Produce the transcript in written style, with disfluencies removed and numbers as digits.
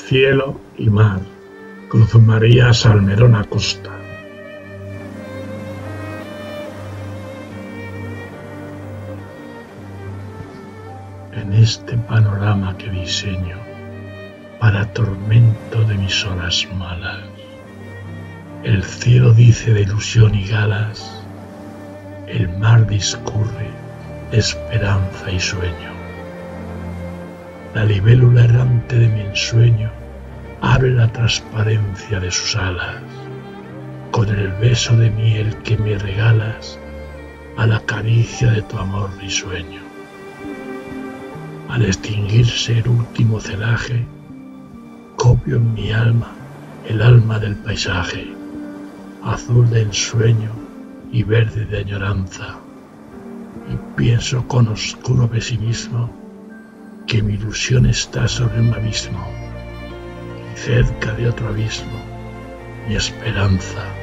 cielo y mar, Cruz María Salmerón Acosta. En este panorama que diseño para tormento de mis horas malas, el cielo dice de ilusión y galas, el mar discurre de esperanza y sueño. La libélula errante de mi ensueño abre la transparencia de sus alas, con el beso de miel que me regalas a la caricia de tu amor risueño. Al extinguirse el último celaje, copio en mi alma el alma del paisaje, azul de ensueño y verde de añoranza, y pienso con oscuro pesimismo que mi ilusión está sobre un abismo, y cerca de otro abismo mi esperanza.